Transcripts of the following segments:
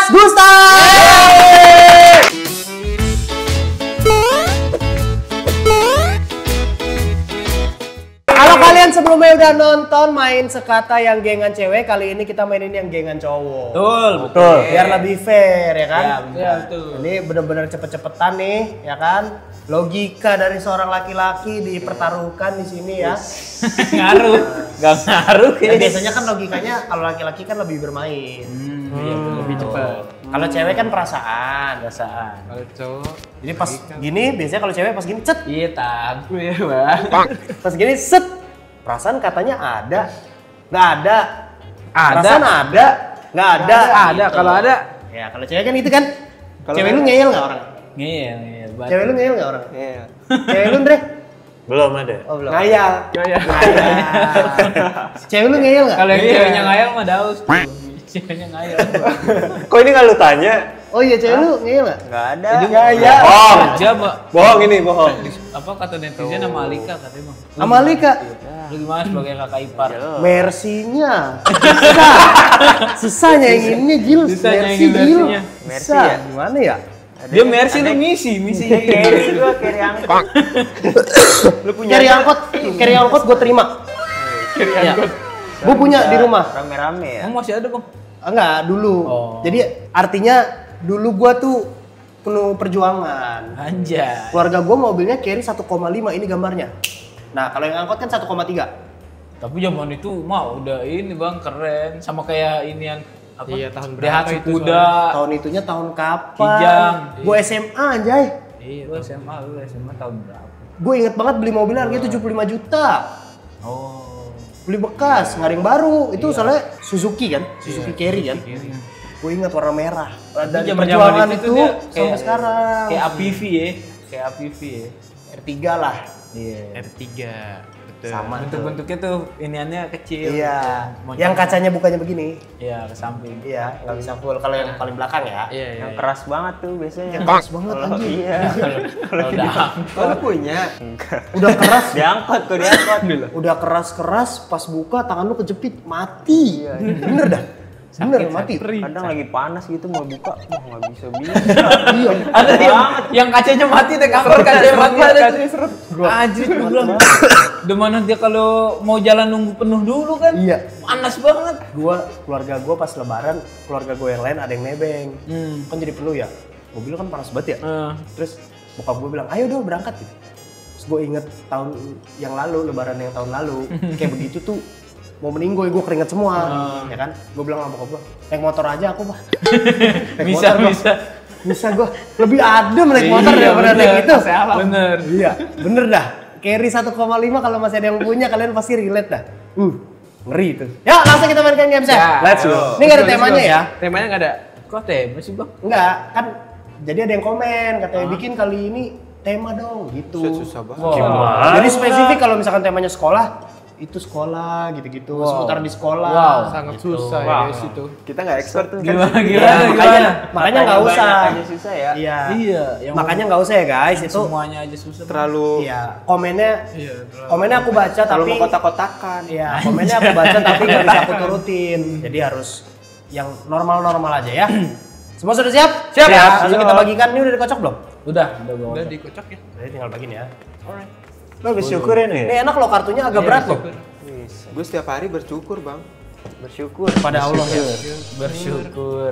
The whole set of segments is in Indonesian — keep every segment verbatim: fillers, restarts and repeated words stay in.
Gustaf. Kalau kalian sebelumnya udah nonton main sekata yang gengan cewek, kali ini kita mainin yang gengan cowok. Betul, betul. Biar lebih fair ya kan? Iya, betul. Ini bener-bener cepet-cepetan nih, ya kan? Logika dari seorang laki-laki dipertaruhkan di sini ya. Ngaruh, nggak ngaruh. Ya, biasanya kan logikanya kalau laki-laki kan lebih bermain. Hmm, iya, lebih cepat. Kalau cewek kan perasaan. Perasaan. Kalau cowok, Jadi pas gini, biasanya kalau cewek pas gini cet, Iya, tahu ya, Bang. pas gini set. Perasaan katanya ada, nggak ada. Ada. Perasaan ada, nggak ada. Ada, Gitu. kalau ada. Ya kalau cewek kan itu kan. Kalau Cewek lu ada. ngeyel nggak orang? Ngeyel, ngeyel. batu. Cewek lu ngeyel nggak orang? iya. Cewek lu Ndre? Belum ada. Oh belum. Ngayal. Ngeyel. Cewek lu ngeyel nggak? Kalau yang Iya. ceweknya ngayal mah daus. tuh. Ceweknya ngayal. Kok ini nggak lu tanya? Oh iya cewek lu ngeyel nggak? Nggak ada. Ngayal. Bohong. Kerja, Mbak. Bohong ini, bohong. Apa kata netizen sama Alika katanya, Bang. Sama Alika. Lu gimana sebagai kakak ipar? Mercy-nya. Susah. Susah nyanyiinnya Gil. Susah Mercy nyanyiin Gil. Mercy-nya. Mercy Susah. ya? Gimana ya? Dia Mercy lu misi, misinya Carry gua, carry angkot. Lu punya Carry angkot, carry angkot gue terima. Carry Iya. angkot. Gue punya di rumah. Rame-rame ya. Emang masih ada, Bang? Enggak, dulu. Oh. Jadi artinya dulu gua tuh penuh perjuangan. Anjay. Keluarga gua mobilnya carry satu koma lima ini gambarnya. Nah, kalau yang angkot kan satu koma tiga. Tapi zaman itu mah udah ini, Bang, keren. Sama kayak inian apa? Iya, tahun berapa Daihatsu itu kuda. Tahun itunya tahun kapan? Kijang. Gua S M A anjay. Iya, lu S M A, lu S M A tahun berapa? Gue inget banget beli mobil harganya tujuh puluh lima juta. Oh. Beli bekas, nggak ada yang baru. Itu soalnya Suzuki kan? Suzuki Carry kan? Gue inget warna merah. Dari Zaman-zaman perjuangan itu itu, dia sampai kayak- sekarang. Kayak A P V ya, kayak A P V ya. R tiga lah. Iya. R tiga. Betul. Sama tuh. Bentuk-bentuknya tuh iniannya kecil. Iya. Moncong. Yang kacanya bukannya begini. Iya, ke samping. Iya, nggak bisa full. Kalau yang paling belakang ya. Iya, iya. Yang keras banget tuh biasanya. Yang keras banget Kalau anjing. iya. Kalau udah Oh, lu punya? Udah keras. Diangkot tuh, diangkot dulu. Udah keras-keras pas buka tangan lu kejepit mati. Bener dah. Bener mati. Kadang lagi panas gitu mau buka, wah nggak bisa bisa. Iya. ada yang, yang kacanya mati deh, kamar kacanya mati ada. Anjir, gue bilang. Dimana dia kalau mau jalan nunggu penuh dulu kan? Iya. Panas banget. Gua keluarga gua pas lebaran, keluarga gua yang lain ada yang nebeng. Hmm. Kan jadi penuh ya. Mobil kan panas banget ya. Eh. Terus bokap gua bilang, "Ayo dong berangkat." gitu. Terus gua inget tahun yang lalu, lebaran yang tahun lalu, kayak begitu tuh mau meninggoy, gue keringet semua, ya kan? Gue bilang sama bokap gue, naik motor aja aku mah. Naik Bisa, motor, gua. bisa. Bisa gue, lebih adem naik motor Iya, daripada bener. naik itu. Bener. Iya, bener dah. Carry satu koma lima kalau masih ada yang punya, kalian pasti relate dah. Uh, ngeri itu. Ya, langsung kita mainkan games ya. Ya. Let's go. Ini gak ada temanya ya? Temanya nggak ada. Kok tema sih, Bang? Enggak, kan jadi ada yang komen, katanya bikin kali ini tema dong, gitu. Susah banget. Wah. Jadi spesifik kalau misalkan temanya sekolah, itu sekolah gitu-gitu, seputar di sekolah. Wow. Sangat susah ya Wow. guys itu. Kita nggak expert tuh. Gimana, Iya, gimana, makanya gimana? makanya nggak usah. Banyak aja susah ya. Iya. Iya. yang Makanya nggak usah ya guys, itu semuanya aja susah. Bang. Terlalu iya, komennya Iya, komennya aku baca terlalu tapi mengkotak-kotakan. iya, komennya aku baca tapi nggak bisa aku turutin. Jadi harus yang normal-normal aja ya. Semua sudah siap? Siap. Langsung kita bagikan. Ini udah dikocok belum? Udah, udah gua. Udah dikocok ya. Jadi tinggal bagiin ya. Lo bersyukur ya nih. Ini enak loh, kartunya agak berat loh. Gue setiap hari bersyukur bang. Bersyukur. Pada Allah ya. Bersyukur.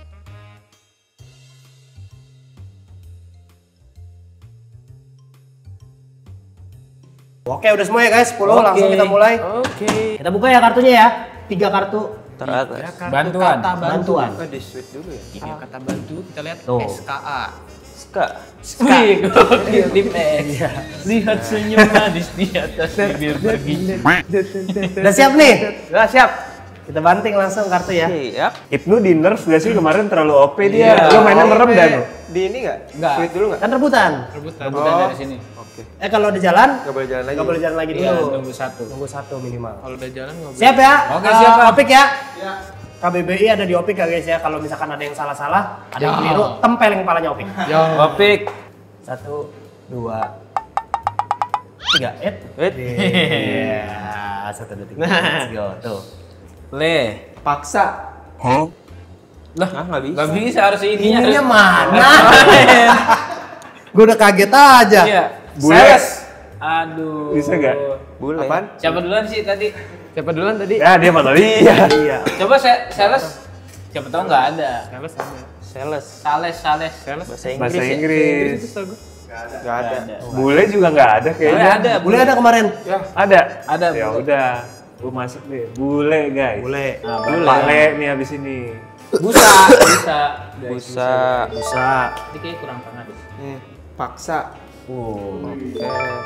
Oke, udah semua ya guys. sepuluh Oke. langsung kita mulai. Oke. Kita buka ya kartunya ya. Tiga kartu Teratas. Bantuan. Kata bantuan. Oh, di sweet dulu ya. Tiga kata bantu, kita lihat Tuh. S K A. Ska. Wih, gokil tim X. Lihat senyum manis di atas bibir bergizi. Udah siap nih? Udah siap. Kita banting langsung kartu ya. Siap. Ibnu di nerf gak sih kemarin terlalu O P Iya. dia. Lo mainnya merem dah lo. Di ini nggak? Nggak. Sweet dulu nggak? Kan rebutan. Rebutan. Rebutan Oh. dari sini. Oke. Eh kalau udah jalan, Nggak boleh jalan lagi. nggak boleh jalan lagi Iya, dulu. nunggu satu. Tunggu satu minimal. Kalau udah jalan nggak boleh. Siap ya? Oke, Eh, siap, Pak. Opik ya? K B B I ada di Opik ya guys ya. Kalau misalkan ada yang salah-salah, ada yang Ya. keliru, tempelin kepalanya Opik. Ya. Opik. Satu, dua, tiga. Eh, Wait. iya. Satu, dua, tiga. Let's go. Tuh. Le. Paksa. Lah, Ah, nggak bisa. Nggak bisa harus ininya. Ininya mana? Kemarin. Gue udah kaget aja. Iya. Bule. Sales. Aduh. Bisa nggak? Bule. Apaan? Siapa duluan sih tadi? Siapa duluan tadi? Ya dia mana iya. Iya. Coba se- sales. Siapa tahu nggak ada. Sales ada. Sales. Sales, sales. Sales. Bahasa Inggris. Bahasa ya? Inggris. Nggak ada. Bule juga nggak ada Bule kayaknya. ada. Bule ada kemarin. Ada. Ada, Ya bule. udah. Gue masuk deh. Bule guys. Bule. Nah, Bule. Pale nih abis ini. Busa, busa. Busa. Bisa. Ini kayak kurang tengah deh. Nih, paksa. Oh. Oke.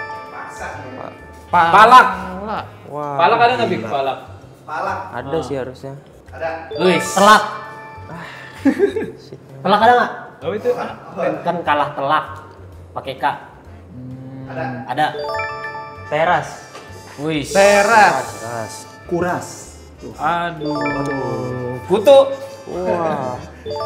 Pa- palak. Wah. Palak ada nggak Bik? Palak. Ada sih harusnya. Wis. Telak. Telak ada nggak? Oh itu. Kan kalah telak. Pakai K. Ada. Ada. Teras. Wis. Teras. Teras. Kuras. Aduh. Kutu. Wah.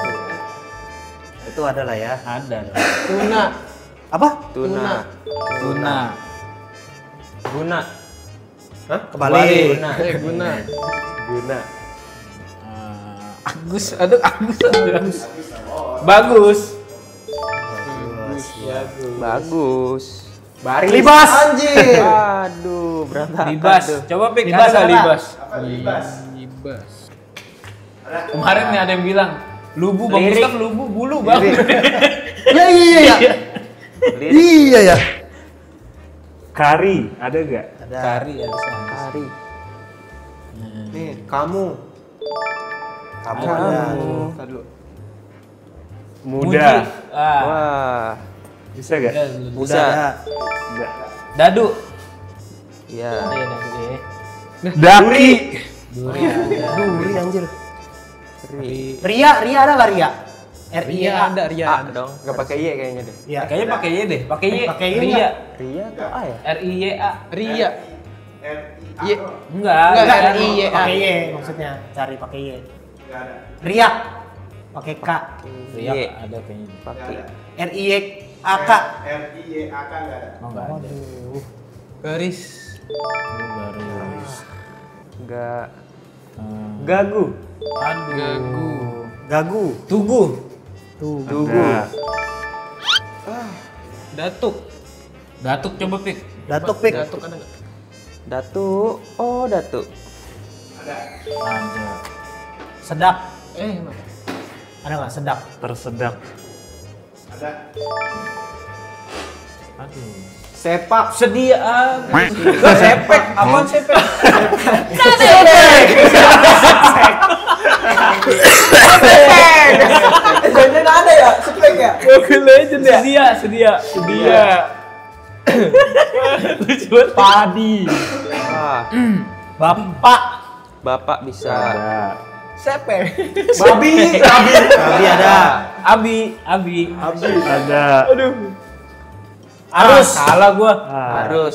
Itu ada lah ya. Ada. Tuna. Apa? Tuna. Tuna. Guna. Hah? Kebalik. Guna. Eh guna. Guna. Ah, Agus, aduh Agus, Agus. Bagus. Bagus. Baris. Libas. Anjir. Aduh, berantakan. Libas. tuh. Coba Pik, Libas ada nggak ada. libas? Libas. Kemarin nih ada yang bilang, lubu Bang Lirik. Gustaf, lubu bulu Bang. Ya iya ya. Lirik. Iya ya. Kari. Ada nggak? Ada. Kari harusnya. Kari. Nih, kamu. Kamu Kamu. ada. Tadi dulu. Muji. Muda. Ah. Wah. Bisa nggak? Udah, Udah Bisa. ada. Nggak. Dadu. Iya. Iya, dadu ya. Daki. Duri ada. Duri anjir. Ri. Ria, Ria ada nggak Ria? R I Ria A. ada, Ria A ada. dong. Enggak pakai Y kayaknya deh. Iya. Kayaknya pakai Y deh, pakai Y. Pakai Y Ria. nggak? Ria atau A ya? R I Y A. Ria. Y. Enggak, Enggak, enggak. R I Y A. Pakai Y maksudnya. Cari pakai Y. Ria. Pakai K. Ria Y. ada kayaknya. Pakai. R I Y A K. Oh, enggak ada. Garis. Oh, baru. Enggak. Hmm. Gagu. Aduh. Gagu. Gagu. Tugu. Tuh. Tugu. Datuk. Datuk coba Pik. Datuk pik. Datuk ada nggak? Datu. Oh, Datu. Ada. Sedak. Eh, mana? Ada nggak sedak? Tersedak. Aduh. Sepak. Sedia. Lah sepek, apaan sepek? Jangan ada ya, sepek ya? Mobile Legend ya? Sedia, sedia, sedia. Lucu banget. Padi. Wah, Bapak. Bapak bisa. Ada. Sepek. Babi. Babi. Babi ada. Abi, Abi. Ada. Arus. Ah, salah gua. Ah. Harus.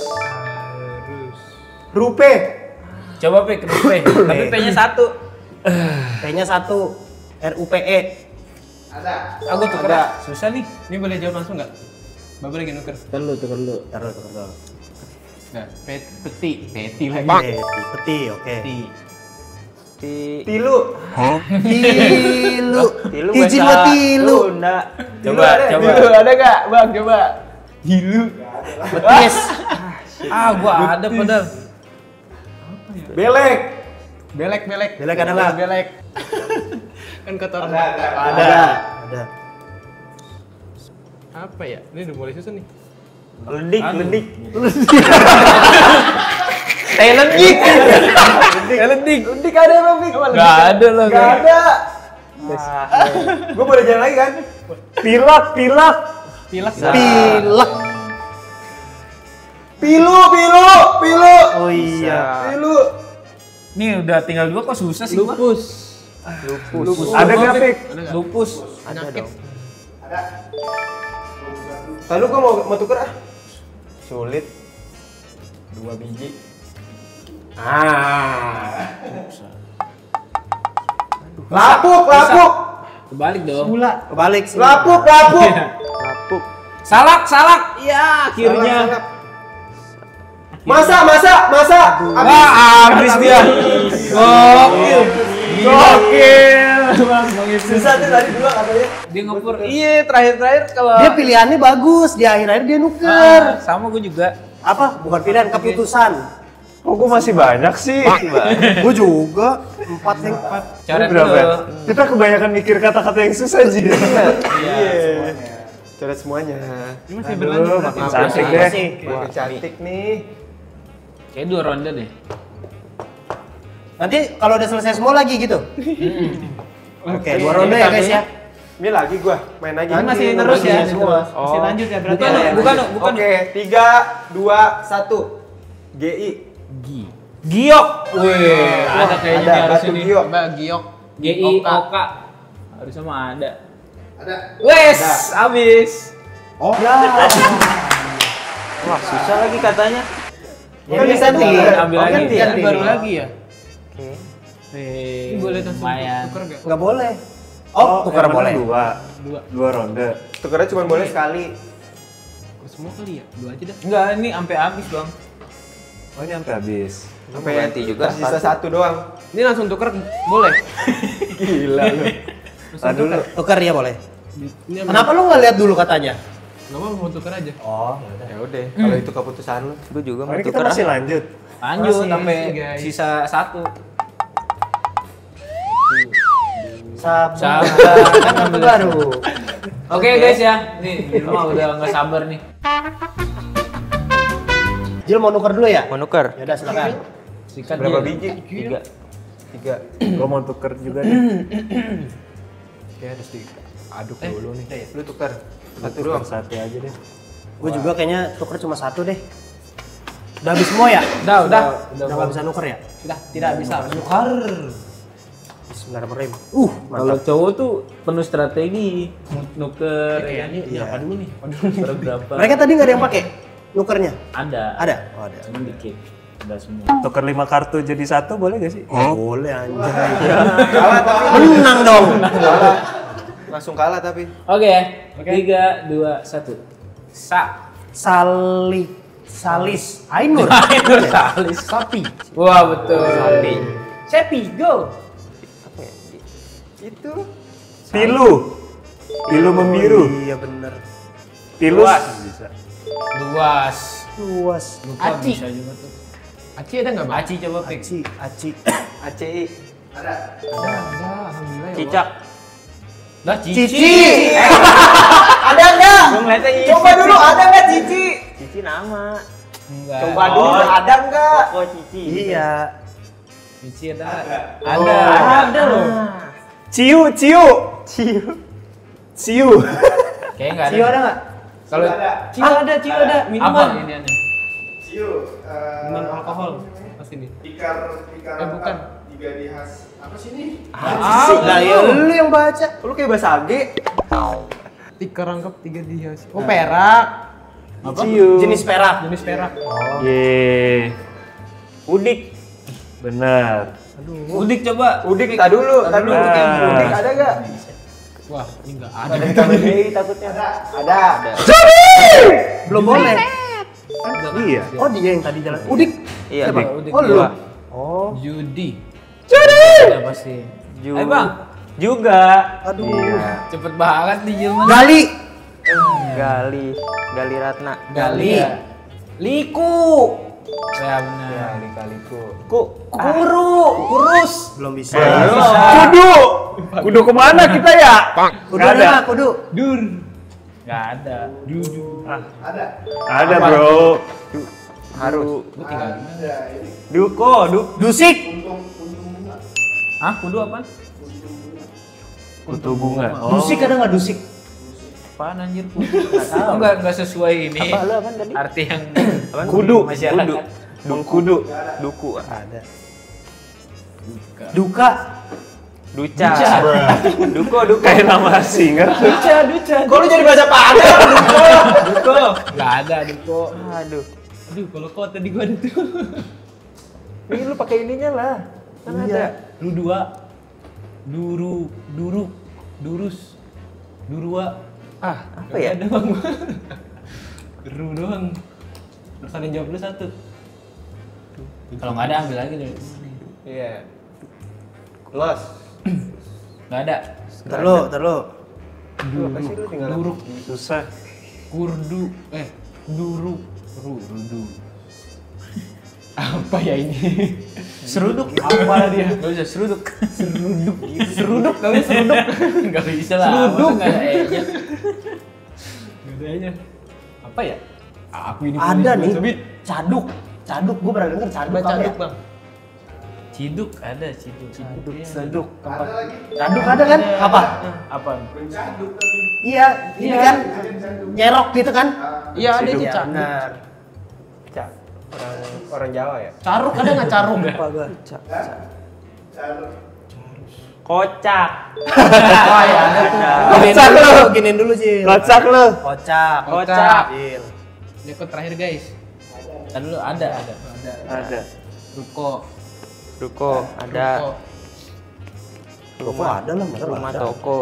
Rupe. Coba Pik, Rupe. Tapi P-nya satu. P-nya satu. R U P E. Aku tuh Ada. susah nih. Ini boleh jawab langsung nggak? Bapak lagi nuker. Terlalu, terlalu. Taruh, taruh. Nggak. Pet, peti, peti lagi. Peti, peti, oke. Peti. Ti. Tilu. Tilu. Tilu Izin bahasa mah tilu. Sunda. Coba, coba. Hilu ada nggak? Bang, coba. Hilu. Betis. Ah, gua ada padahal. Belek. Belek, belek. Belek ada nggak? Belek. Kan kotoran. Ada. Ada. Apa ya? Ini udah mulai susah nih. Ledik, Aduh. ledik. Talent geek. Talent geek. Ledik ada apa, Pik? Enggak ada lah. Enggak ada. Gue boleh jalan lagi kan? Pilak, pilak. Pilak. Pilek. Pilu, pilu, pilu. Oh iya. Pilu. Nih udah tinggal dua kok susah sih gua. Lupus. Lupus. Ada nggak, Pik? Ada nggak? Lupus. Ada Penyakit. dong. Lalu gua mau mau tuker ah. Sulit. Dua biji. Ah. Lapuk, lapuk. Kebalik dong. Gula. Kebalik sih. Lapuk, lapuk. Lapuk. Salak, salak. Ya, akhirnya. Salah, salah. Masa, masa, masa. Wah, habis dia. Gokil. Gokil. bang, bang itu. Susah tuh tadi dua katanya. Dia ngepur. Iya, terakhir-terakhir kalau Dia pilihannya bagus, di akhir-akhir dia nuker. Ah, sama gue juga. Apa? Bukan pilihan, keputusan. Kok gue masih banyak sih? Gue juga empat nih. Empat. Ini Coret berapa ya? dulu. Kita kebanyakan mikir kata-kata yang susah aja. Iya. Coret semuanya. Ini masih Aduh, berlanjut. makin berarti. cantik Masih, deh. masih. Makin cantik nih. Kayak dua ronde deh. Nanti kalau udah selesai semua lagi gitu. Oke, dua ronde ya guys ya. Ini lagi gua main lagi. Ini masih Ini terus lagi ya. semua. Masih lanjut ya berarti. Bukan, ya. bukan, bukan. Oke, tiga, dua, satu. G I. Gi. Giok. Wih, ada kayaknya ada, nih harus batu ini. giok. Mbak Giok. G I O K. Harusnya mah ada. Ada. Wes, habis. Oh, ya. Wah, susah lagi katanya. Kan bisa ganti. nih. Ambil Oh, lagi. ganti, Kan ganti. baru lagi ya. Oke. Wih, Ini boleh langsung lumayan. tuker enggak? Nggak boleh. Oh, tukar yang mana boleh. Dua. Dua. Dua ronde. Tukernya cuma boleh sekali. Semua kali ya? Dua aja dah. Enggak, ini sampai habis, Bang. Oh ini sampai habis. Sampai ganti juga, Sisa satu. satu doang. Ini langsung tuker boleh. Gila lu. Nah dulu. Tukar ya boleh. Ini Kenapa lu nggak lihat dulu katanya? Enggak mau mau tuker aja. Oh, Ya udah, kalau itu keputusan lu. Gue juga Oh, mau ini kita tuker. masih lanjut. Lanjut Masih, sampai guys. sisa satu. sabar. Sabar. Kan kartu baru. Oke guys ya, nih di rumah udah nggak sabar nih. Jil mau nuker dulu ya? Mau nuker? Ya udah silakan. Sikat Berapa dia. biji? Tiga. Tiga. Gue mau tuker juga nih. Oke, harus diaduk dulu nih. Lu tuker. Satu Tuker doang. satu aja deh. Gue juga kayaknya tuker cuma satu deh. Udah habis semua ya? Udah, udah. Udah nggak bisa nuker ya? Sudah, tidak bisa. Nuker. Bismillahirrahmanirrahim. Uh, Kalau mantap. cowok tuh penuh strategi, nuker, ya kan? Kayaknya ini apa dulu nih? Nuker berapa? Mereka tadi nggak ada yang pakai nukernya? Ada. Ada? Oh, ada. Cuman dikit. Udah semua. Tuker lima kartu jadi satu boleh gak sih? Boleh anjay. Kalah tapi. Menang dong. Kalah. Langsung kalah tapi. Oke, tiga, dua, satu. Sa. Sali Salis Ainur. Ainur Salis. Sapi. Wah betul. Sapi. Sepi, go. Apa ya? Itu. Pilu. Pilu membiru. Iya bener. Pilus. Luas. Bisa. Luas. Luas. Lupa Aci. bisa juga tuh. Aci ada enggak, Bang? Aci coba pick. Aci, Aci. A C I. Ada, alhamdulillah ya. Cicak. Lah Cici. Cici. Ada enggak? Gue ngeliatnya isi. Coba dulu ada enggak Cici? Cici nama. Enggak. Coba dulu ada enggak? Oh Cici. Iya. Cici ada. Ada. Ada loh. Ciu, ciu. Ciu. Ciu. Kayaknya enggak ada. Cio ada nggak? Kalau Cio ada, Cio ada. apa Minuman. ini aneh? Ciu. Minuman alkohol. Pas ini. Tikar, tikar. Eh, bukan. Tiga di khas. Apa sih ini? Lah ya lu yang baca. Lu kayak bahasa Age. Tiga rangkap, tiga dihias. Oh, perak. Apa? Jenis perak. Jenis perak. Ye. Udik. Benar. Udik coba. Udik, tak dulu, tak dulu. Nah. Udik ada enggak? Wah, ini enggak ada. Ada ditambah D I takutnya. Ada. Belum boleh. Iya. Oh dia yang tadi jalan. Udik. Iya, Siapa? Dik. Udik. Oh lu. Dua. Oh. Judi. Judi. Ada pasti. Ju- Ayo bang. Juga. Aduh. Iya. Cepet banget nih Jerman. Gali. Gali. Gali Ratna. Gali. Iya. Liku. Ya benar. Kali-kaliku. Ku. Kuru. Kurus. Belum bisa. Kudu. Kudu kemana kita ya? Kudu Nggak ada nggak? Kudu. Dur. Gak ada. Dudu. Ada bro. Haru. Gue tinggal. Duko. Duk. Dusik. Hah? Kudu apa? Kutu bunga. Dusik ada nggak dusik? Apaan anjir? Gak tahu. Enggak enggak sesuai ini. Apa lu apaan tadi? Arti yang Apaan? Kudu. masyarakat. Kudu. Mengkudu. Duku. Ada. Duka. Duca. Duko. Duko. Kayak nama asing kan? Duca, duca. Kok lu jadi bahasa Padang? Duko. Gak ada Duko. Aduh. Aduh, kalau kau tadi gua ada tuh. Ini lu pakai ininya lah. Kan ada. Lu dua. Duru, duruk, durus, durua. Ah, apa ya? Ada bang. Ru doang. Terus ada yang jawab lu satu. Kalau nggak ada ambil lagi deh. Iya. Los. Nggak ada. Ntar lu, ntar lu. Apa sih lu tinggal Duruk. Susah. Kurdu. Eh, duruk. Ru, rudu. Apa ya ini? Seruduk. Apa dia? Gak bisa seruduk. Seruduk. Seruduk kali seruduk. Gak bisa lah. Seruduk. Gak ada e-nya. Gak ada e-nya. Apa ya? Aku ini Ada nih. Sobit. Caduk. Caduk, gue pernah denger caduk. Baca apa ya? caduk bang. Ciduk ada ciduk. Ciduk. Caduk. Apa? Caduk ada kan? Apa? Apa? Iya, ini kan nyerok gitu kan? Iya ada itu Iya, caduk. benar. Cak. Orang orang Jawa ya. Caruk ada nggak caruk? Lupa gua. Kocak. Oh ya, ada tuh. Giniin Kocak dulu, lu. giniin dulu, Cil. Kocak lu. Kocak. Kocak. Cil. Dekot terakhir guys. Tadi dulu ada ada. Ada. Ruko. Ruko ada. Ruko. Toko ada lah, masa Rumah ada. toko.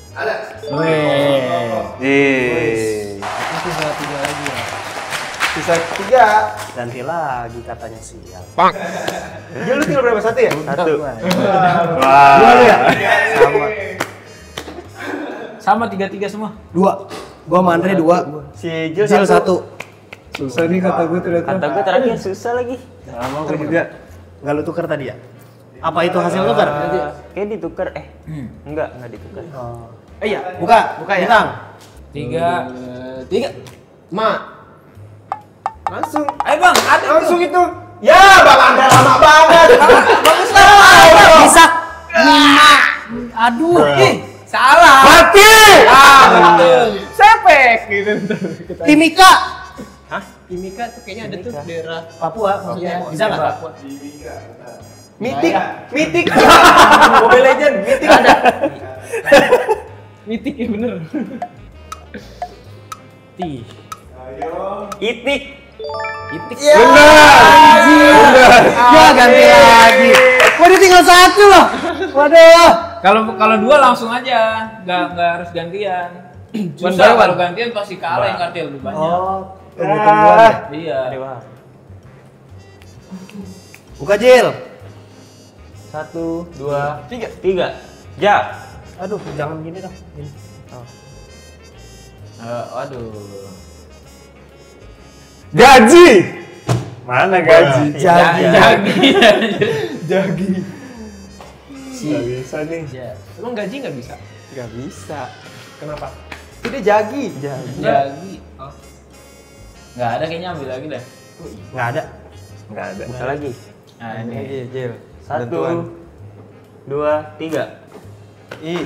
Weh. Eh. Itu sisa tiga lagi ya. Sisa tiga. Ganti lagi katanya siap. Dia lu tinggal berapa satu ya? Satu. Wah. Wah. ya? Sama. Sama tiga-tiga semua. Dua. Gua sama Andre dua. Si Jil Cil satu. Susah nih kata gue ternyata. Kata gue terakhir susah lagi. Sama gue juga. Nggak lu tuker tadi ya? Apa itu hasil tuker? Eh, Kayak ditukar eh. Enggak, enggak ditukar. Eh iya, buka, buka ya. Bintang. Tiga. Tiga. Ma. langsung Ayo bang, ada langsung tuh. itu. Ya, Bang Andre lama banget. Bisa. Lima. Aduh. Ih, salah. Mati. Ah, betul. Sepek gitu. Timika. Timika tuh kayaknya ada tuh daerah Papua maksudnya. Bisa nggak? Papua. Mitik, mitik. Mobile Legend, mitik ada. Mitik ya bener. Tih. Itik. Itik. Ya. Ya ganti lagi. Waduh tinggal satu loh. Waduh. Kalau kalau dua langsung aja, nggak nggak harus gantian. One by Susah one. kalau gantian pasti kalah yang kartil lebih banyak. Oh, tunggu-tungguan ya. Iya. Buka Jil. Satu, dua, tiga. Tiga. Ja. Aduh, jangan gini dong. Gini. Eh, aduh. Gaji. Mana gaji? Jagi. Jagi. Jagi. Gak bisa nih. Ya. Emang gaji nggak bisa? Gak bisa. Kenapa? Itu dia jagi. Jagi. Oh. Nggak ada kayaknya, ambil lagi dah. Nggak ada. Enggak ada. Buka lagi. Nah, Ini ini. Jil. Satu, Bantuan. dua, tiga. I.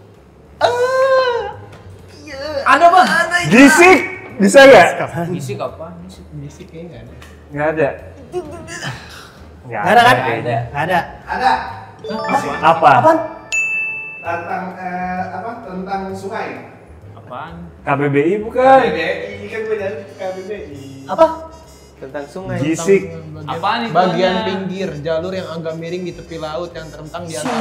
Ada bang. Ada. Gisik. Bisa nggak? Isi kapan? Isi. Bisik kayaknya nggak ada. Nggak ada. Nggak ada kan? Nggak ada. Nggak ada. Apa? Apaan? tentang eh, apa tentang sungai. Apaan? K B B I bukan? K B B I kan beda K B B I. Apa? Tentang sungai. Gisik. Bagian, Apaan itu bagian namanya? pinggir jalur yang agak miring di tepi laut yang terentang di atas.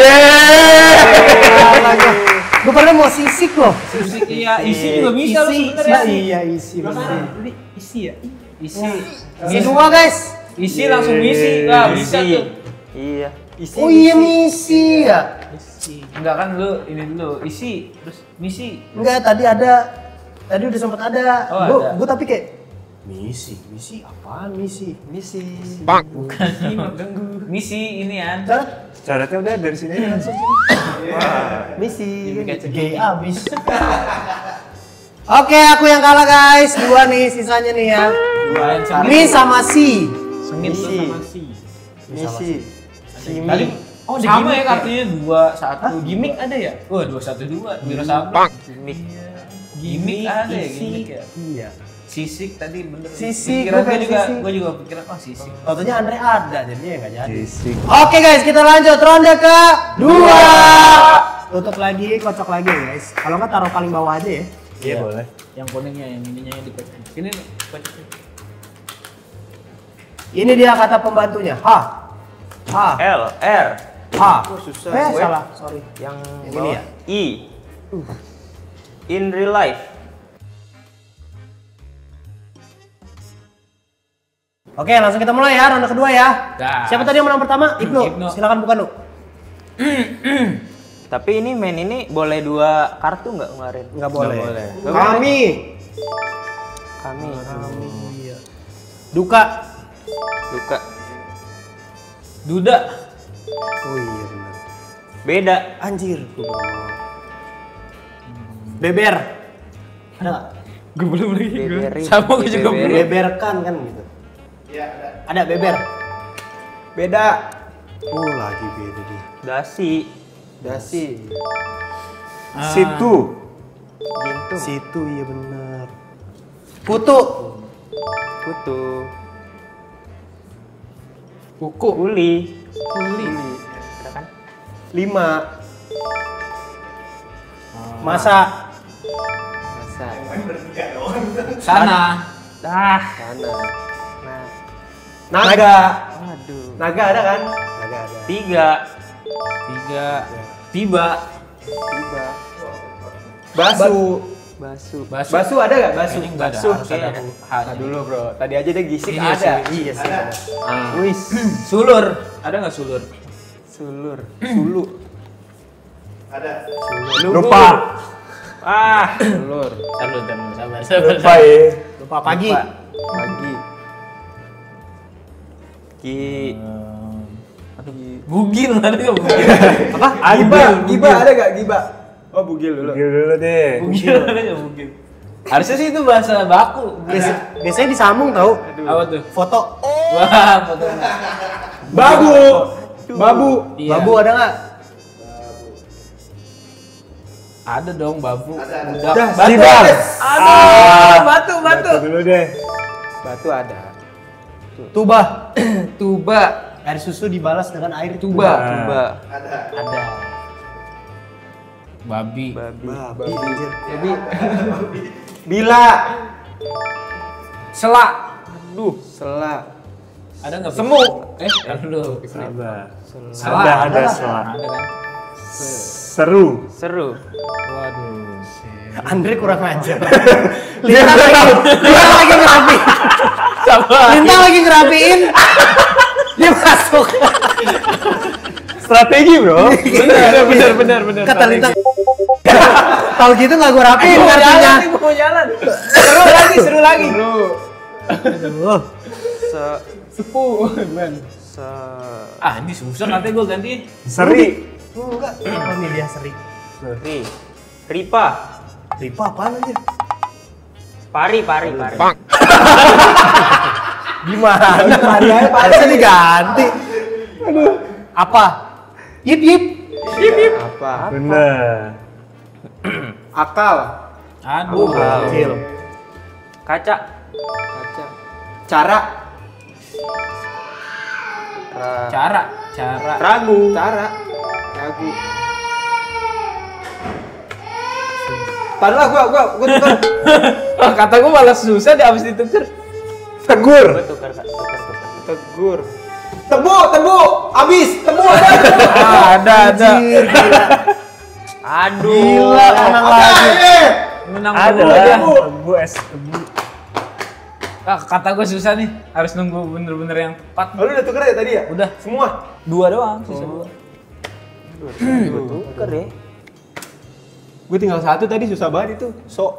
Gue pernah mau sisik loh. Isi iya, isi juga bisa lu Isi, sebenarnya. iya isi. bener. Isi ya? Isi. Isi dua guys. Isi langsung isi. Nah, bisa Isi. tuh. Iya. Isi. Oh iya misi ya. Enggak kan lu ini dulu isi terus misi. Enggak, tadi ada. Tadi udah sempet ada. Oh, Gue ada. gue tapi kayak misi, misi apaan misi? Misi. Bukan ganggu. Misi ini an. Cara Syaratnya udah dari sini aja langsung. Misi. gay abis. Oke, aku yang kalah guys. Dua nih sisanya nih ya. Dua yang sengit. Mi sama si. Sengit tuh Misi. sama si. Misi. Simi. Tadi oh di sama gimmick ya ya? kartunya dua satu Gimik ada ya? Wah dua satu dua. Wira sama. Gimik. Gimik ada ya isi. gimik ya. Iya. Sisik tadi bener. Sisik, Pikiran gua gue kayak juga, sisik. gue juga pikiran oh sisik. Fotonya Andre ada, jadinya nggak jadi. Gisik. Oke guys, kita lanjut ronde ke dua. Tutup lagi, kocok lagi ya guys. Kalau nggak taruh paling bawah aja ya. Iya boleh. Yang kuningnya, yang ininya yang dikocok. Ini nih, kocok. Ini dia kata pembantunya. H. H. L, R. H. Oh, susah. Eh Gue. salah, sorry. Yang Yang ini bawah. ya? I. In real life. Oke, langsung kita mulai ya ronde kedua ya. Dah. Siapa tadi yang menang pertama? Ibnu. Ibnu. Silakan buka Nu. Tapi ini main ini boleh dua kartu nggak kemarin? Nggak boleh. boleh. Kami. Kami. Iya. Duka. Duka. Duda. Oh iya benar. Beda. Anjir, gue belum mau. Beber. Ada nggak? Gue belum lagi. Beberin. Sama gue juga belum. Beberin. Beberkan kan gitu. Iya, ada. Ada beber. Beda. Oh lagi beda dia. Dasi. Dasi. Ah. Situ. Gintung. Situ iya benar. Kutu. Kutu. Kuku. Uli. Kuli. Ada kan? Lima. Masa. Masa. Sana. Dah. Sana. Nah. Naga. Waduh. Naga ada kan? Naga ada. Tiga. Tiga. Tiba. Tiba. Basu. Basu. Basu. Basu ada nggak? Basu. Kayaknya nggak ada. Basu, Harus ada kayaknya. H. Nah, dulu bro. Tadi aja dia gisik Iya ada. sih. Iya sih. benar. Ah. Wis. Sulur. Ada nggak sulur? Sulur. Sulu. Ada. Lupa. Ah. Telur. Sabar, sabar, sabar, sabar. Lupa ya. Lupa pagi. Pagi. Ki. Bugil ada nggak bugil? Apa? Giba. Giba ada nggak? Giba. Oh bugil dulu. Gil dulu deh. Bugil ada nggak bugil? Harusnya sih itu bahasa baku. Biasa- Biasanya disambung tau. Apa tuh? Foto. Wah, foto. Babu. Babu. Iya. Babu ada nggak? Ada dong babu. Ada, ada. Budak. Dah, Batu. Sidang. Aduh, batu, batu. Batu dulu deh. Batu ada. Tuba. Tuba. Air susu dibalas dengan air Tuba. Coba. Ada. Ada. Babi. Babi. Babi anjir. Jadi bila. Selak. Aduh. Sela. Ada nggak? Semu. Eh, tar dulu. Sabar. Selak. Ada, ada selak. Ada kan? Seru. Seru. Waduh. Andre kurang ajar. Lintang lagi, Lintang lagi ngerapi. Lintang lagi ngerapiin. Dia masuk. Strategi bro. Benar, benar, benar, benar. Kata Lintang. Kalau gitu nggak gue rapiin kartunya. mau jalan. Seru lagi, seru lagi. Aduh. Se. Sepuh. Men. Se. Ah, ini susah nanti gue ganti. Seri. Oh, enggak. Apa nih dia seri? Ri. Ripa. Ripa apaan anjir? Pari, pari, pari. Gimana? Hari aja harusnya diganti. Aduh. Apa? Yip yip. Apa? Bener. Akal. Aduh. Kecil. Kaca. Kaca. Cara. Ra. Cara, cara. Ragu. Cara. Ragu. Padahal gua gua gua tukar. Oh, kata gue malah susah deh abis ditukar. Tegur. Gua tukar, Kak. Tukar, tukar. Tegur. Tebu, tebu. Abis. Tebu ada. Ah, ada, ada. Anjir, gila. Aduh. Gila, menang lagi. Menang Ada dulu aja. lah. Tebu es tebu. Ah, kata gue susah nih. Harus nunggu bener-bener yang tepat. Oh, lu udah tukar ya tadi ya? Udah. Semua. Dua doang, sisa dua. Gua tukar ya. Gue tinggal satu tadi susah banget itu. So.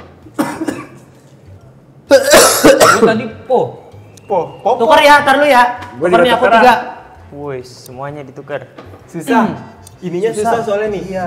Gue tadi po. Po, po, po. Tukar ya, tar lu ya. Gua Tukar juga nih aku tukeran. tiga. Woi, semuanya ditukar. Susah. Ininya susah. soalnya nih. Iya.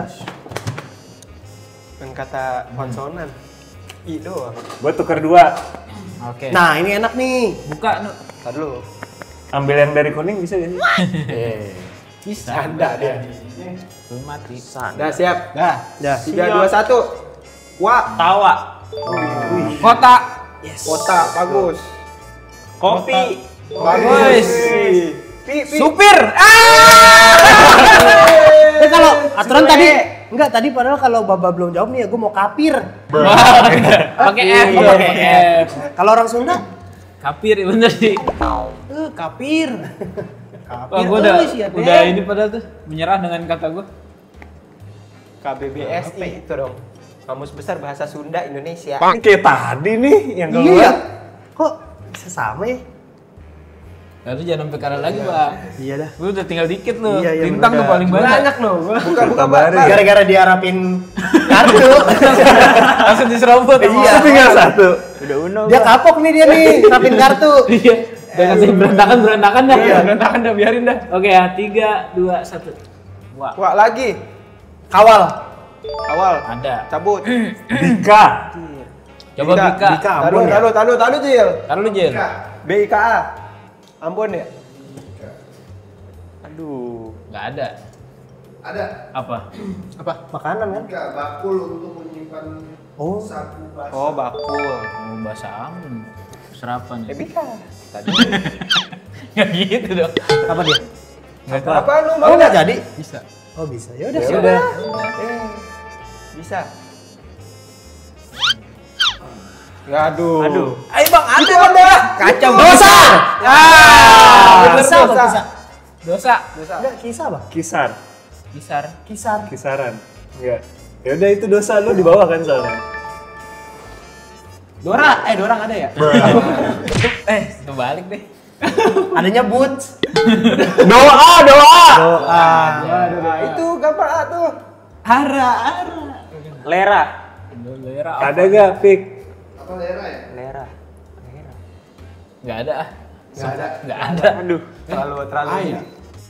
Kan kata konsonan. I doang. Gua tuker dua. Oke. Nah, ini enak nih. Buka, Nu. Tar dulu. Ambil yang dari kuning bisa gak sih? Eh. Bisa. Canda dia. Belum mati. San. Dah siap. Dah, dah. Tiga, dua, satu. Wah. Tawa. Kota. Kota bagus. Kopi. Bagus. Pi, pi. Supir. Eh kalau aturan tadi enggak tadi padahal kalau Baba belum jawab nih ya gue mau kapir. Pakai F, Iya. pakai F. Kalau orang Sunda, Kapir, bener sih. eh kapir. Kapir. Wah, gue udah, euy, sia, Den. udah ini padahal tuh menyerah dengan kata gue. K B B S I itu dong. Kamus Besar Bahasa Sunda Indonesia. Ini kayak tadi nih yang Iya. keluar. Kok bisa sama ya? Lalu jangan sampai kalah lagi, Bang. Iya dah. Lu udah tinggal dikit lu. Iya, iya, Lintang tuh udah. paling banyak. Banyak loh gua. Bukan bukan baru ya? Gara-gara diharapin kartu. Langsung diserobot. Iya. Tinggal satu. Udah uno. Dia kapok nih dia nih, harapin kartu. Iya. Udah ngasih berantakan berantakan dah. Iya, berantakan dah, biarin dah. Oke ya, tiga, dua, satu. Wah, Wah, lagi. Kawal. Awal. ada. Cabut. Dika. Coba Bika. Bika. Bika. Taruh, Ambon ya? taruh, taruh, taruh, Jil. Taruh lu, Jen. B I K A. Ambon ya? Aduh. Enggak ada. Ada. Apa? Apa? Makanan kan? Enggak, bakul untuk menyimpan Oh. sapu basah. Oh, bakul. Oh, bahasa Ambon. Serapan ya. B I K A. Tadi. Enggak gitu dong. Apa dia? Enggak tahu. Apa lu Oh, mau enggak nggak? jadi? Bisa. Oh, bisa. Ya udah, Ya sih. udah. Eh, bisa. Ya aduh. Aduh. Ayo Bang, ada Itu ada. Kacau. Dosa. Ah, bener, Kisah apa dosa. kisah? Dosa. Dosa. Enggak, kisah apa? Kisar. Kisar. Kisah. Kisaran. Enggak. Ya udah itu dosa lu di bawah kan soalnya. Dora, eh Dora nggak ada ya? Eh, kebalik deh. Adanya boots. Doa, doa. Doa. Nah, itu gampang ah tuh. Ara, ara. Lera. Lera. Ada gak, Pik? Apa lera ya? Lera. Enggak ada ah. Enggak ada. Enggak ada. Aduh. Terlalu terlalu. Ah, iya.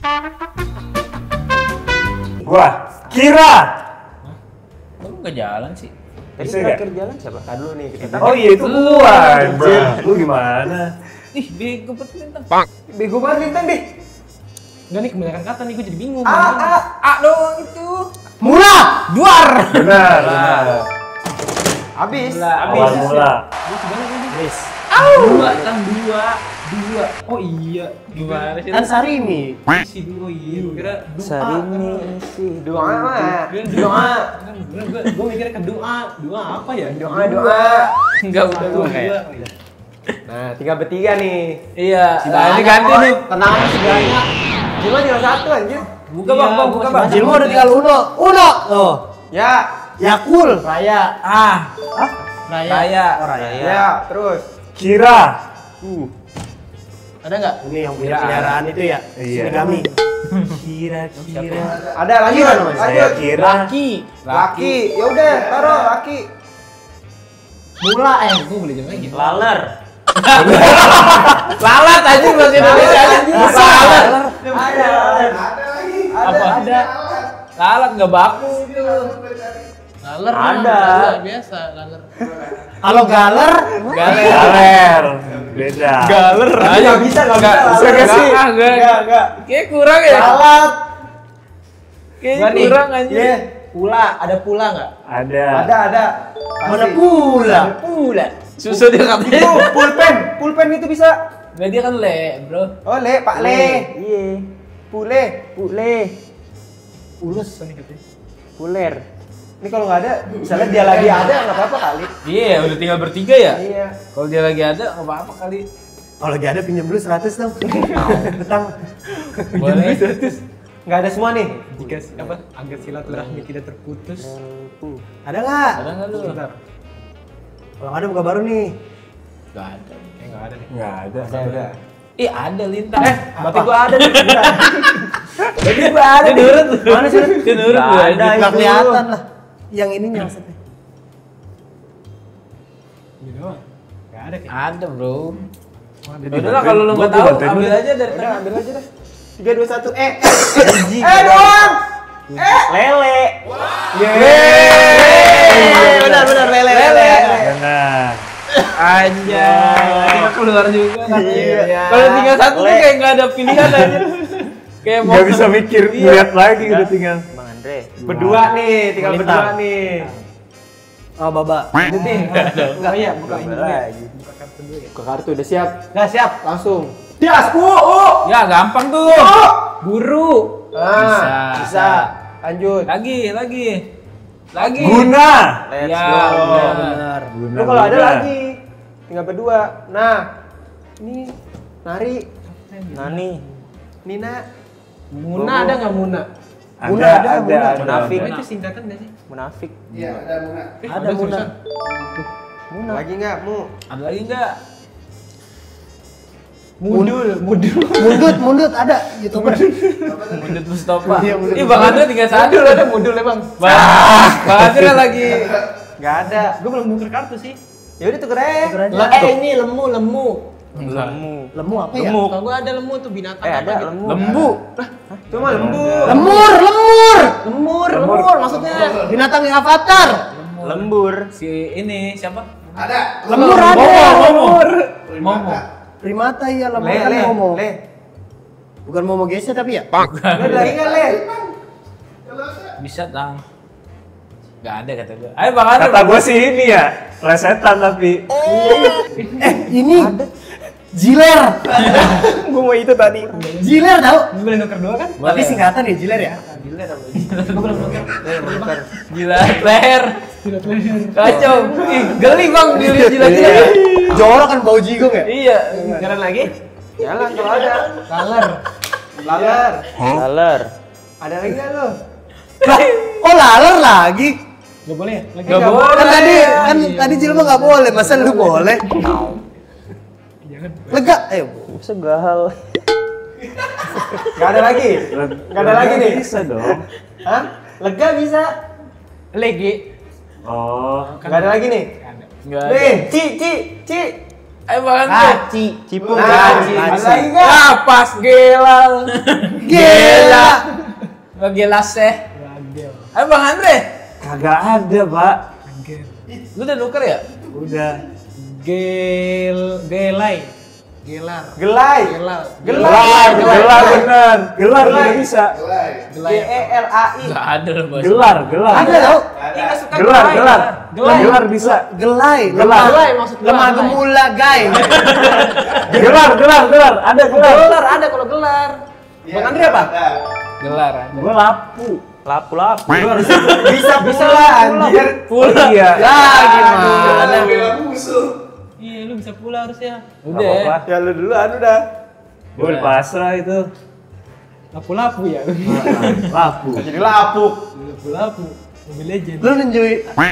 Gua. Kira. Lu enggak jalan sih. Tadi Bisa terakhir jalan siapa? Tadi dulu nih kita. Oh iya itu gua, anjir. Lu gimana? Ih, bego bet lintang. Bego banget Lintang deh. Enggak nih kebanyakan kata nih, gue jadi bingung. A A. A doang itu. Mula. Duar. Benar, benar. Habis. Awal mula. Chris. Dua kan dua. Dua. Oh iya. Gimana sih? Kan Sarimi. Si dua iya. Gue kira doa. Sarini sih. Doa mah. Kan Doa. Kan gue gue gue mikirnya ke doa. Doa apa ya? Doa doa. Enggak udah Satu, gua dua. kayak. Nah, tinggal bertiga nih. Iya. Nah, ini ganti nih. Tenang segalanya. Cuma tinggal satu anjir. Buka Bang, Bang, buka Bang. Jilmu udah tinggal Uno. Uno. Tuh. Ya. Yakul. Raya. Ah. Raya. Raya. Oh, Raya. Ya, terus. Kira. Ada nggak? Ini yang punya peliharaan itu ya? Iya. Shinigami. Kira-kira. Ada lagi Kira kan? namanya. Saya Lanjut. kira. Laki. Laki. Ya udah, taruh laki. Mula eh. Gue boleh jam lagi. Laler. Lalat aja bahasa Indonesia anjing. Lalat. Ada. Ada. Ada lagi. Apa? Ada. Lalat enggak baku itu. Laler. Ada. Biasa laler. Kalau galer, Galer. Galer. Beda. Galer. Nggak bisa, nggak bisa. Bisa enggak sih? Enggak, Enggak. enggak. Kayak kurang ya. Lalat. Kayaknya kurang anjir. Iya. pula, ada pula nggak? Ada. Ada, ada. Ada pula. Pula. Susah dia katanya. Itu pulpen, pulpen itu bisa. Nggak, dia kan le, bro. Oh, le, Pak Le. Iya. Pule. Pule. Ulus. Puler. Ini kalau nggak ada, misalnya dia lagi ada nggak apa-apa kali. Iya, udah tinggal bertiga ya. Iya. Kalau dia lagi ada, nggak apa-apa kali. Kalau lagi ada pinjam dulu seratus dong. Betang. Boleh. Nggak ada semua nih. Jika apa agar silaturahmi tidak terputus. Ada nggak? Ada nggak lu? Bentar. Kalau nggak ada buka baru nih. Nggak ada. Eh enggak ada nih. Nggak ada. Ada, ada. Ih, ada lintang. Eh, Berarti gua ada nih. berarti gua ada. Dia nurut. Mana sih? Dia nurut. Nggak gua. ada. Nggak kelihatan lah. Yang ininya maksudnya. Ini doang. Enggak ada kayak. Ada, bro. Ada Udah lah, kalau lu nggak Gua tahu, bantuin ambil lu. aja dari Udah, tengah. ambil aja dah. Tiga, dua, satu. Eh, eh, eh doang. Lele. Yeay. Benar, benar, lele, lele. Benar. Anjay, tinggal keluar juga kan. Iya. Kalau tinggal satu tuh Le. kayak nggak ada pilihan aja. Kayak mau Nggak bisa mikir, Iya. lihat lagi udah tinggal. Bang Andre. Berdua nih, tinggal Melintang. berdua nih. Oh, baba. Itu nih. Enggak iya, buka ini dulu ya. lagi. Buka kartu dulu ya. Buka kartu udah siap. Nggak siap, langsung. Dias, bu, oh. Ya gampang tuh. Guru. Ah, Bisa. bisa. Lanjut. Lagi, lagi. Lagi. Guna. Let's Ya, go. Benar. Guna. Lu kalau ada guna. lagi, tinggal berdua. Nah, ini Nari, Nani. Nina. Muna ada enggak Muna? Ada, Guna ada, ada, ada. guna. ada. Munafik. Oh, itu singkatan enggak sih? Munafik. Iya, ada Muna. Eh, Ada Muna. tulisan. Lagi nggak, Mu? Ada lagi nggak? Mudul, mudul. Mundut, mundut ada YouTuber. Mundut Mustafa. Iya, Mundut Ih, Bang Andre tinggal satu. Mudul ada mudul emang. Bang, Bang Andre lagi. Gak ada. Gue belum nuker kartu sih. Ya udah tuker aja. Tuker aja. Lah, eh ini lemu, lemu. Lemu. Lemu apa ya? Gemuk. Kalau gue ada lemu tuh binatang Eh apa ada gitu. lemu. Lembu. Cuma lembu. Lemur, lemur. Lemur, lemur maksudnya. Binatang yang avatar. Lembur. Si ini siapa? Ada. Lemur ada. Momo. Momo. Primata ya, lemur Le, kan le, Momo. le. Bukan Momo Gesya tapi ya? Le ada lagi nggak le? Bisa tang. Gak ada kata gue. Ayo Bang Andre. Kata gue sih ini ya, resetan tapi. Eh, ini Jiler. Gue mau itu tadi. Jiler tahu? Gue boleh nuker dua kan? Tapi singkatan ya Jiler ya? Gue belum nuker. Gila, leher. Kacau. Ih, geli Bang dilihat jilat-jilat. Jorok kan bau jigong ya? Iya. Jalan lagi? Jalan kalau ada. Laler. Laler. Laler. Ada lagi nggak lo? Lah, oh laler lagi? Gak boleh ya? Lagi. Gak boleh. Kan tadi kan tadi Jilma nggak boleh, masa lu boleh? Lega, eh Segahal. Gak ada lagi. Gak ada lagi nih. Bisa dong. Hah? Lega bisa. Legi. Oh. Gak ada lagi nih. Enggak ada. Nih, ci, ci, ci. Ayo Bang Andre. Kaci. Cipung. Nah, Ci. ci. Ada lagi nggak? Ah, pas gelal. Gila. Gak gelas eh. Ayo Bang Andre. Kagak ada, Pak. Lu udah nuker ya? Udah. Gel, gelai. Gelar. Gelai. Gelar. Gelar. Gelar bener. Gelar Gelai. tidak bisa. G E L A I. Gak ada loh Bos. Gelar, gelar. Ada tau? Nggak suka Gelar, gelai. gelar. Gelai. Gelar bisa. Gelai. Gelar. Gelai maksud gelai. Lemah gemula, guys. Gelar, gelar, gelar. Ada gelar. Gelar ada kalau gelar. Bang Andre apa? Gelar. Gua lapu. Lapu lapu. Bisa bisa lah anjir. Pula. Iya. Ya gimana? Bela musuh. Iya, lu bisa pula harusnya. Udah. Apa-apa. Ya lu duluan udah. Gua di pasrah itu. Lapu-lapu ya. Lapu. Jadi lapuk. Lapu-lapu. Mobile Legend. Lu nunjuin,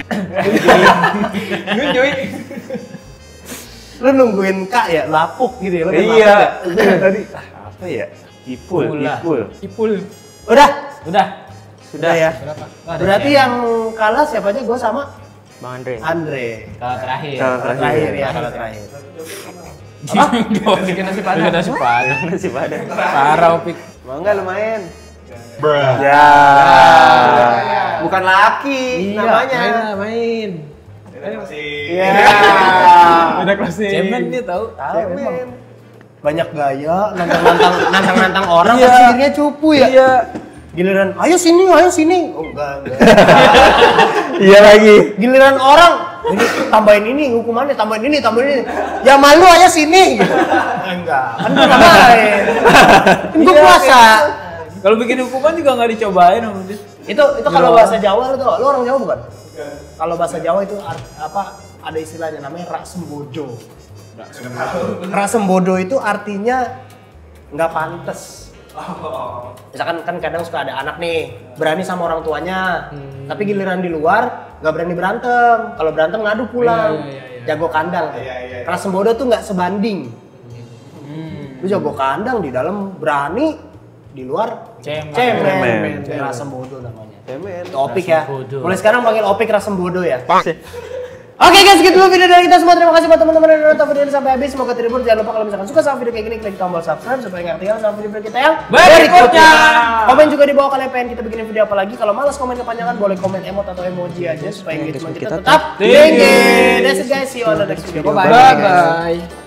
Nunjuin. lu nungguin Kak ya, lapuk gitu ya? Lu kan Iya. lapuk ya? Tadi ah, apa ya? Ipul, Pula. ipul. Ipul. Udah, Udah. sudah ya. Berapa? Berarti yang kalah siapa aja? Gue sama Bang Andre. Andre. Kalau terakhir. Kalau Terakhir ya, kalau terakhir. Apa? Bikin nasi padang. Bikin nasi padang. Nasi padang. Parah Opik. Mau nggak lumayan? Ya. Bukan laki namanya. Main lah, main. Iya. Beda kelasnya. Cemen dia tahu. Tahu emang. Banyak gaya, nantang-nantang nantang-nantang orang Iya. tapi dirinya cupu ya. Iya. Giliran, ayo sini, ayo sini. Oh enggak, enggak. Iya lagi. Giliran orang, ini tambahin ini hukumannya, tambahin ini, tambahin ini. Ya malu aja sini. Enggak, kan gue tambahin. Kan gue puasa. Kalau bikin hukuman juga nggak dicobain sama dia. Itu itu kalau bahasa Jawa lu tau, lu orang Jawa bukan? Kalau bahasa Jawa itu art- apa ada istilahnya namanya rak sembodo. Rak sembodo itu artinya nggak pantes. Misalkan kan kadang suka ada anak nih berani sama orang tuanya, tapi giliran di luar nggak berani berantem. Kalau berantem ngadu pulang, Iya, iya, iya. jago kandang. tuh. Iya, iya, iya. Rak sembodo tuh nggak sebanding. Lu jago kandang di dalam berani, di luar Cemen. cemen. Rak sembodo namanya. Cemen. Itu Opik ya. Rasembodo. Mulai sekarang panggil Opik Rasembodo ya. Oke guys, gitu dulu video dari kita semua. Terima kasih buat teman-teman yang udah nonton video ini sampai habis. Semoga terhibur. Jangan lupa kalau misalkan suka sama video kayak gini, klik tombol subscribe supaya nggak ketinggalan sama video-video kita yang Berikutnya. Komen juga di bawah kalian pengen kita bikinin video apa lagi. Kalau malas komen kepanjangan, boleh komen emot atau emoji aja supaya engagement kita tetap tinggi. That's it guys, see you on the next video. Bye bye. Bye bye.